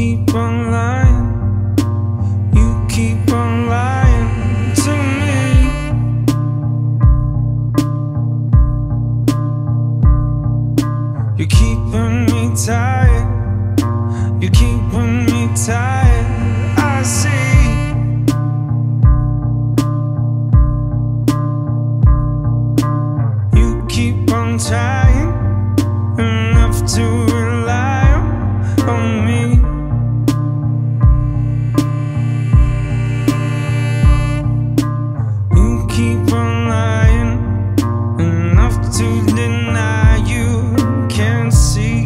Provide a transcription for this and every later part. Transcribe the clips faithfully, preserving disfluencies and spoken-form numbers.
keep on lying, you keep on lying to me. You're keeping me tired, you're keeping me tired, I see. You keep on trying enough to rely on me. You keep on lying enough to deny you can't see.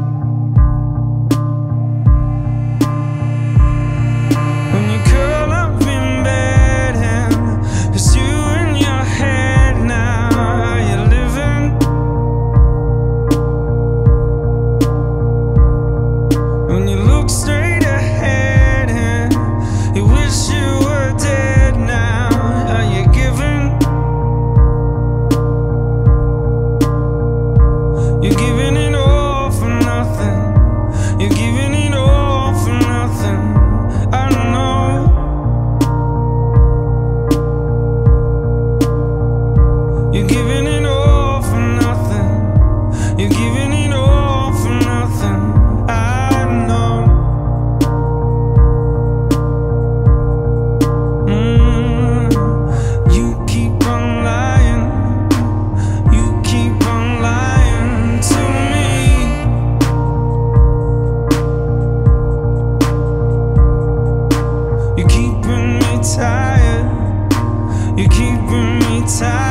When you curl up in bed and it's you in your head now, you're living. When you look straight ahead and you wish you were dead now, are you giving? You're giving it all for nothing. You're giving it all for nothing. I know. You're giving it all for nothing. You're giving it all for nothing. I know. Mm, you keep on lying. You keep on lying to me. You're keeping me tired. You're keeping me tired.